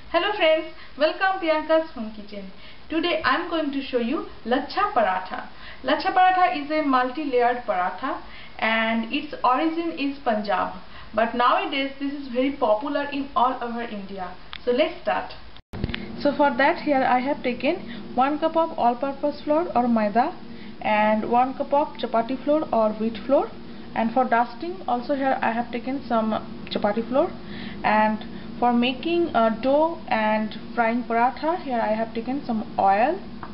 Hello friends, welcome Priyanka's Home Kitchen. Today I am going to show you Lachha Paratha. Lachha Paratha is a multi-layered paratha and its origin is Punjab. But nowadays this is very popular in all over India. So let's start. So for that here I have taken 1 cup of all-purpose flour or maida and 1 cup of chapati flour or wheat flour, and for dusting also here I have taken some chapati flour, and for making a dough and frying paratha here I have taken some oil,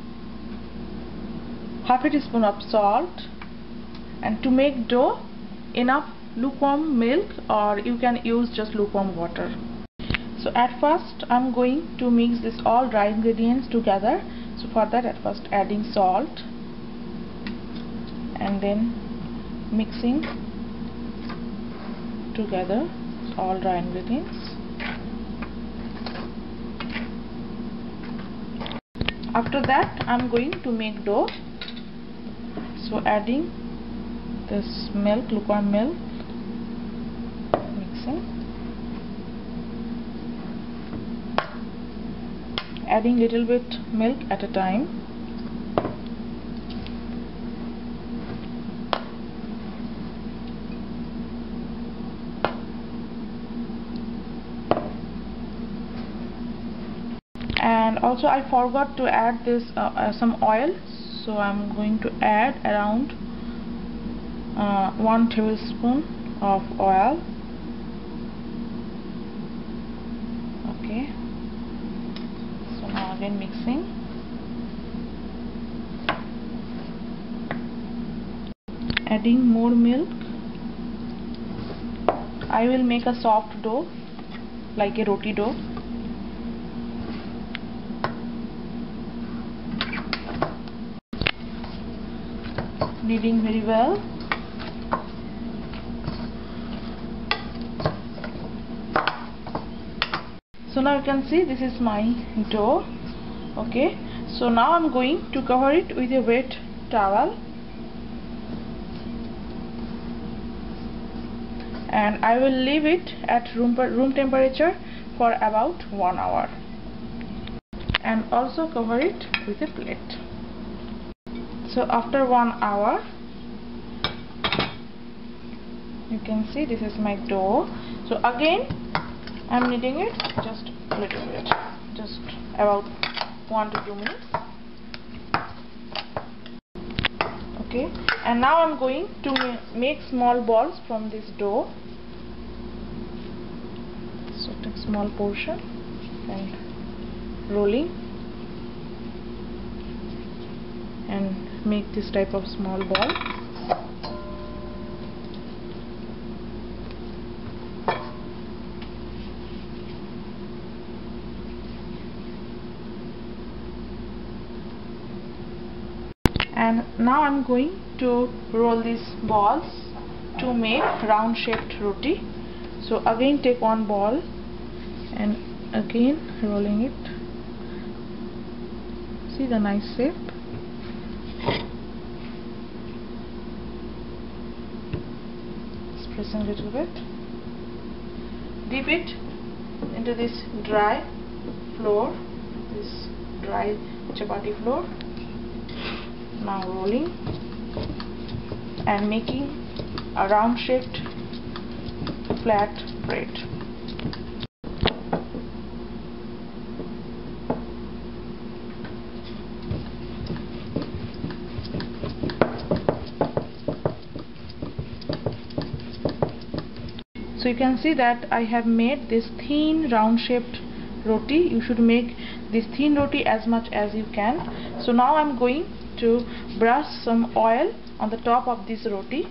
half a teaspoon of salt, and to make dough enough lukewarm milk, or you can use just lukewarm water. So at first I'm going to mix this all dry ingredients together. So for that at first adding salt and then mixing together all dry ingredients. After that I'm going to make dough. So adding this milk, lukewarm milk, mixing, adding little bit milk at a time, and also I forgot to add this some oil, so I'm going to add around 1 tablespoon of oil. Okay, so now again mixing, adding more milk. I will make a soft dough like a roti dough. Kneading very well. So now you can see this is my dough. Okay, so now I'm going to cover it with a wet towel, and I will leave it at room temperature for about 1 hour, and also cover it with a plate. So after 1 hour you can see this is my dough. So again I'm kneading it just a little bit, just about 1 to 2 minutes. Okay, and now I'm going to make small balls from this dough. So take small portion and rolling and make this type of small ball. And now I'm going to roll these balls to make round shaped roti. So again take one ball and again rolling it. See the nice shape. Pressing a little bit, dip it into this dry flour, this dry chapati flour. Now rolling and making a round shaped flat bread. So you can see that I have made this thin round shaped roti. You should make this thin roti as much as you can. So now I'm going to brush some oil on the top of this roti.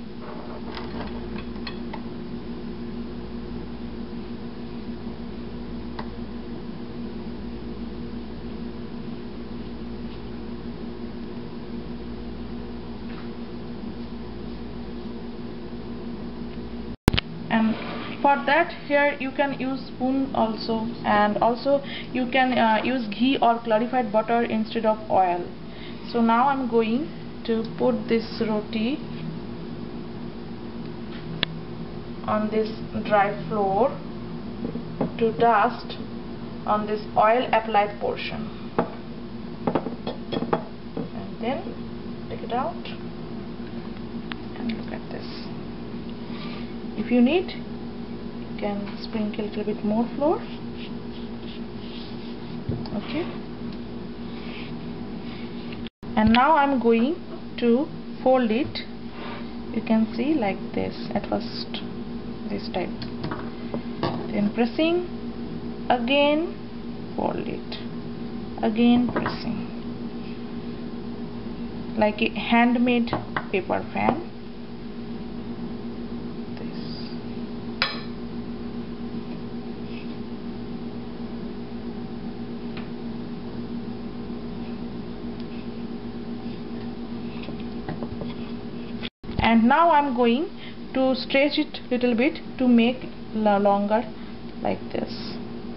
And for that here you can use spoon also, and also you can use ghee or clarified butter instead of oil. So now I'm going to put this roti on this dry floor to dust on this oil applied portion, and then take it out and look at this. If you need, you can sprinkle a little bit more flour. Okay, and now I'm going to fold it. You can see like this, at first this type, then pressing, again fold it, again pressing, like a handmade paper fan. And now I'm going to stretch it little bit to make longer, like this.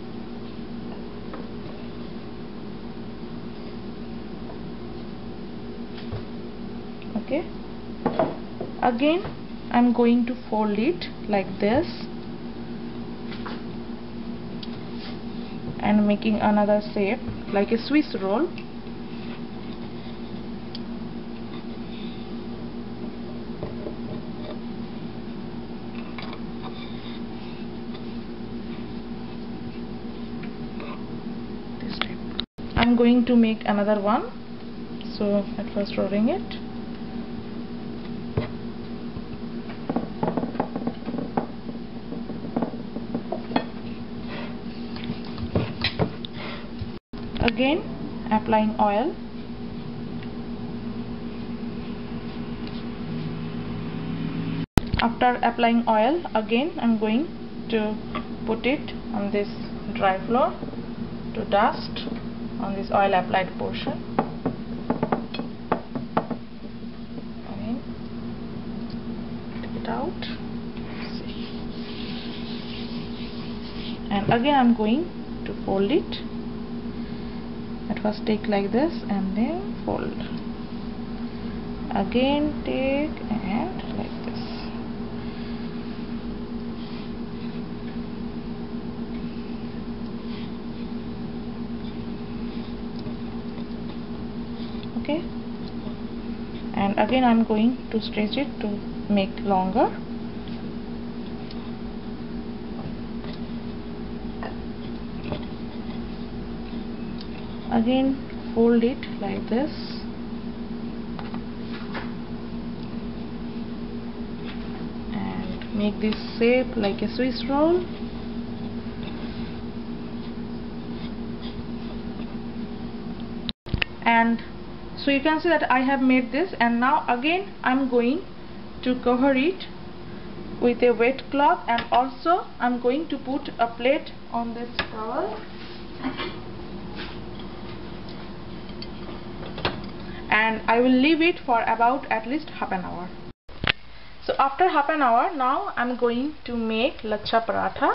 Okay, again I'm going to fold it like this and making another shape like a Swiss roll. I'm going to make another one, so at first rolling it, again applying oil, after applying oil again I'm going to put it on this dry floor to dust on this oil applied portion. Again, take it out. And again I'm going to fold it. At first take like this and then fold. Again take and like this. Okay, and again I'm going to stretch it to make longer. Again fold it like this and make this shape like a Swiss roll. And so you can see that I have made this, and now again I'm going to cover it with a wet cloth, and also I'm going to put a plate on this towel and I will leave it for about at least half an hour. So after half an hour, now I'm going to make lachha paratha.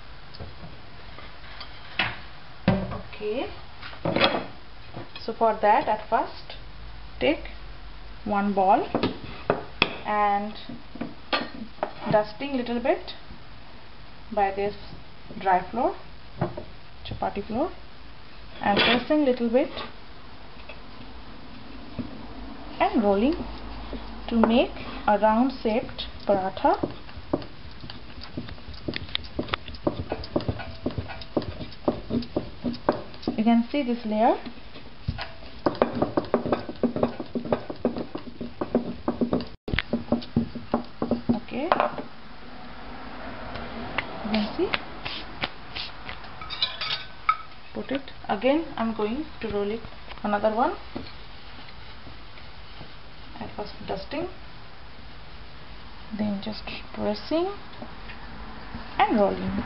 Okay, so for that, at first take one ball and dusting little bit by this dry flour, chapati flour, and pressing little bit and rolling to make a round shaped paratha. You can see this layer. Okay, you can see. Put it again. I'm going to roll it another one. At first dusting, then just pressing and rolling.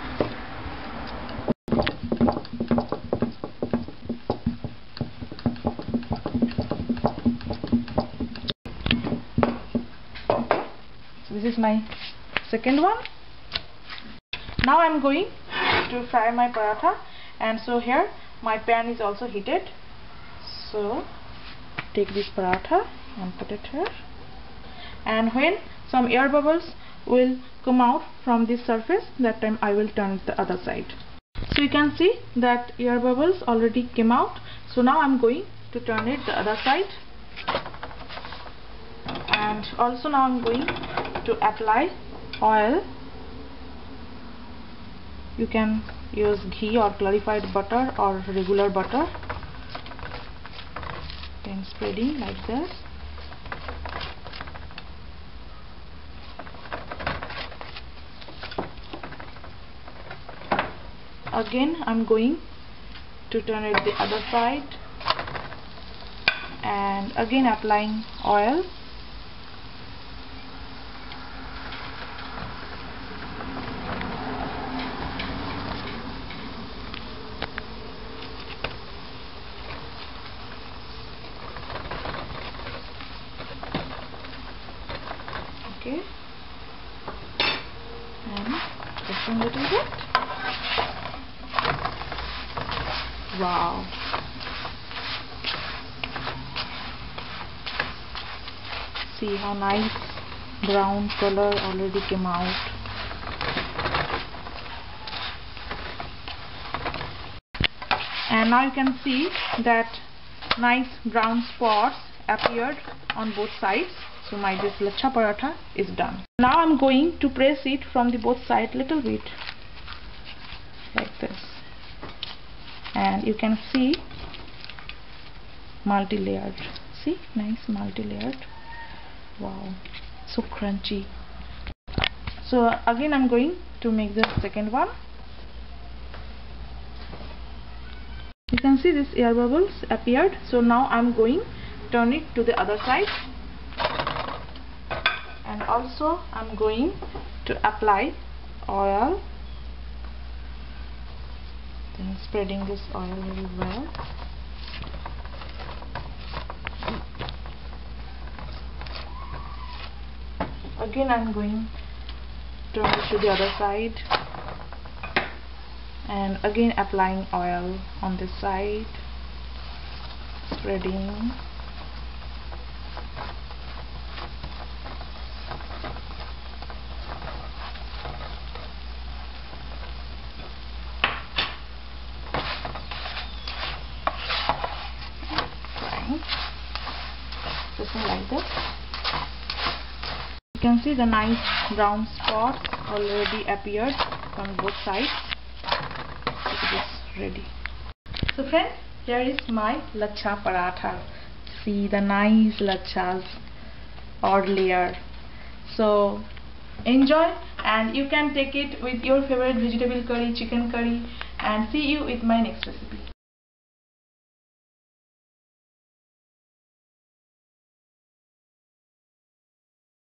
So this is my second one. Now I'm going to fry my paratha, and so here my pan is also heated. So take this paratha and put it here, and when some air bubbles will come out from this surface, that time I will turn it the other side. So you can see that air bubbles already came out. So now I'm going to turn it the other side, and also now I'm going to apply oil. You can use ghee or clarified butter or regular butter. Then spreading like this. Again I'm going to turn it the other side, and again applying oil. Okay, and just a little bit. Wow, see how nice brown color already came out. And now you can see that nice brown spots appeared on both sides. So my this lachha paratha is done. Now I'm going to press it from the both sides little bit like this, and you can see multi-layered. See, nice multi-layered. Wow, so crunchy. So again I'm going to make the second one. You can see this air bubbles appeared. So now I'm going to turn it to the other side, and also I'm going to apply oil. Then spreading this oil very well. Again I'm going to turn it to the other side, and again applying oil on this side, spreading. Something like this. You can see the nice brown spots already appeared on both sides. It is ready. So friends, here is my lachha paratha. See the nice lachhas or layer. So enjoy, and you can take it with your favorite vegetable curry, chicken curry, and see you with my next recipe.